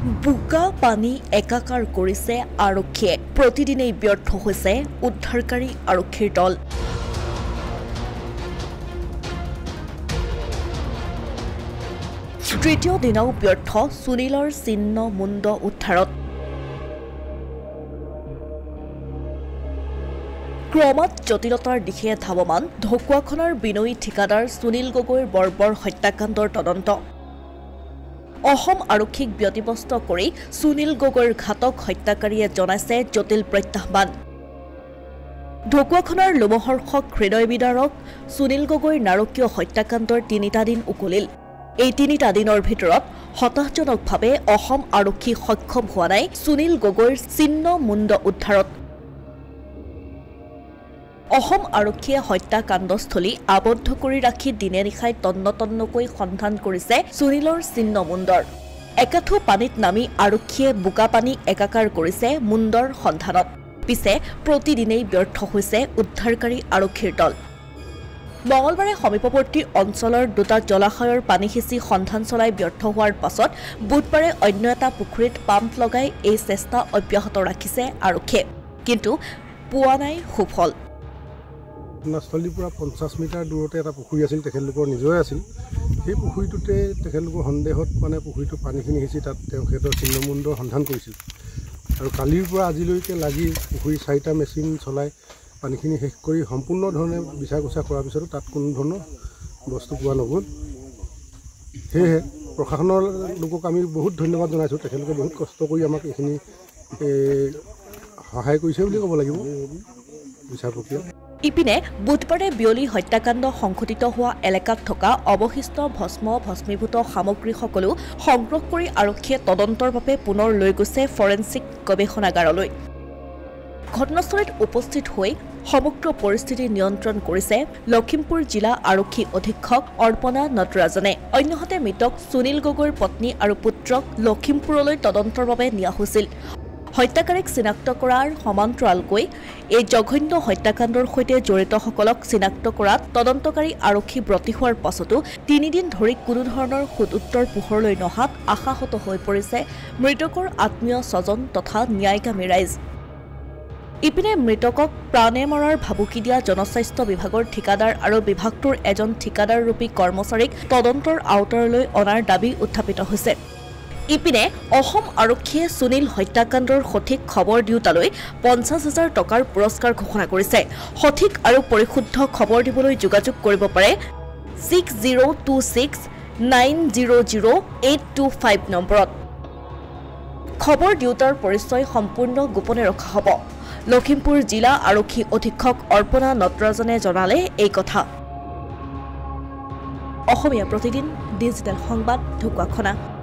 বুকা পানী একাকাৰ কৰিছে আৰক্ষীয়ে প্ৰতিদিনেই ব্যৰ্থ হৈছে উদ্ধাৰকাৰী আৰক্ষীৰ দল তৃতীয় দিনাও ব্যৰ্থ সুনীলৰ চিহ্ন মুণ্ড উদ্ধাৰত ক্ৰমাৎ জটিলতাৰ দিশে ধাৱমান ঢকুৱাখনৰ বিনয়ী ঠিকাদাৰ সুনীল গগৈৰ বৰ্বৰ হত্যাকাণ্ডৰ তদন্ত অসম আৰক্ষীক ব্যতিব্যস্ত কৰি সুনীল গগৈৰ ঘাতক হত্যাকাৰীয়ে জনাইছে জটিল প্ৰত্যাহ্বান ঢকুৱাখনৰ লোমহৰ্ষক হৃদয় বিদাৰক সুনীল গগৈৰ নাৰকীয় হত্যাকাণ্ডৰ ৩টা দিন উকলিল এই ৩টা দিনৰ ভিতৰত হতাশজনকভাৱে অসম আৰক্ষী সক্ষম হোৱা নাই সুনীল গগৈৰ চিহ্ন মুণ্ড উদ্ধাৰত অসম আৰক্ষীয়ে হত্যাকাণ্ডস্থলী আবদ্ধ কৰি ৰাখি দিনে নিশাই তন্নতন্নকৈ সন্ধান কৰিছে সুনীলৰ চিহ্ন মুণ্ডৰ একাঠু পানীত নামি আৰক্ষীয়ে বোকা পানী একাকাৰ কৰিছে মুণ্ডৰ সন্ধানত পিছে প্ৰতিদিনেই ব্যৰ্থ হৈছে উদ্ধাৰকাৰী আৰক্ষীৰ দল মঙলবাৰে সমীপৱৰ্তী অঞ্চলৰ দুটা জলাশয়ৰ পানী সিঁচি সন্ধান চলাই ব্যৰ্থ হোৱাৰ পাছত বুধবাৰে অন্য এটা পুখুৰীত পাম্প লগাই এই চেষ্টা অব্যাহত ৰাখিছে আৰক্ষীয়ে কিন্তু পোৱা নাই সুফল ঘটনাস্থলীৰ পৰা 50 মিটাৰ দূৰতে এটা পুখুৰী আছিল তেখেতলোকৰ নিজৰে আছিল সেই পুখুৰীটোতে তেখেতলোকৰ সন্দেহত মানে পুখুৰীটো পানীখিনি সিঁচি তাত তেখেতৰ চিহ্নমুণ্ডৰ সন্ধান কৰিছিল আৰু কালিৰ পৰা আজিলৈকে লাগি পুখুৰী 4টা মেচিন চলাই পানীখিনি শেষ কৰি সম্পূৰ্ণ ধৰণে বিচাৰ কোচা কৰাৰ পিছতো তাত কোনো ধৰণৰ বস্তু পোৱা নগ'ল সেয়েহে প্ৰশাসনৰ লোকক আমি বহুত ধন্যবাদ জনাইছোঁ তেখেতলোকে বহুত কষ্ট কৰি আমাক এইখিনি সহায় কৰিছে বুলি ক'ব লাগিব বিচাৰ প্ৰক্ৰিয়া ইপিনে বুধবাৰে বিয়লি হত্যাকাণ্ড সংঘটিত হোৱা এলেকাত থকা অৱশিষ্ট ভস্মীভূত সামগ্ৰীসকলো সংগ্ৰহ কৰি আৰক্ষীয়ে তদন্তৰ বাবে পুনৰ লৈ গৈছে ফৰেনচিক গৱেষণাগাৰলৈ ঘটনাস্থলীত উপস্থিত হৈ সমগ্ৰ পৰিস্থিতি নিয়ন্ত্ৰণ কৰিছে লখিমপুৰ জিলা আৰক্ষী অধীক্ষক অৰ্পণা নটৰাজনে অন্যহাতে মৃতক সুনীল গগৈৰ পত্নী আৰু পুত্ৰক লখিমপুৰলৈ তদন্তৰ বাবে নিয়া হৈছিল হত্যাকাৰীক চিনাক্ত কৰাৰ সমান্তৰালকৈ এই জঘন্য হত্যাকাণ্ডৰ সৈতে জড়িতসকলক চিনাক্ত কৰাত তদন্তকাৰী আৰক্ষী ব্ৰতী হোৱাৰ পাছতো 3 দিন ধৰি কোনো ধৰণৰ সুদুত্তৰ পোহৰলৈ নহাত আশাহত হৈ পৰিছে মৃতকৰ আত্মীয় স্বজন তথা ন্যায়কামী ৰাইজ ইপিনে মৃতকক প্ৰাণে মৰাৰ ভাবুকি দিয়া জনস্বাস্থ্য বিভাগৰ ঠিকাদাৰ আৰু বিভাগটোৰ এজন ঠিকাদাৰৰূপী কৰ্মচাৰীক তদন্তৰ আওতাৰলৈ অনাৰ দাবী উত্থাপিত হৈছে ইপিনে অসম আৰক্ষীয়ে সুনীল হত্যাকাণ্ডৰ সঠিক খবৰ দিওঁতালৈ 50,000 টকাৰ পুৰস্কাৰ ঘোষণা কৰিছে সঠিক আৰু পৰিশুদ্ধ খবৰ দিবলৈ যোগাযোগ কৰিব পাৰে 6026900825 নম্বৰত খবৰ দিওঁতাৰ পৰিচয় সম্পূৰ্ণ গোপনে ৰখা হ'ব লখিমপুৰ জিলা আৰক্ষী অধীক্ষক অৰ্পণা নটৰাজনে জনালে এই কথা অসমীয়া প্ৰতিদিন ডিজিটেল সংবাদ ঢকুৱাখনা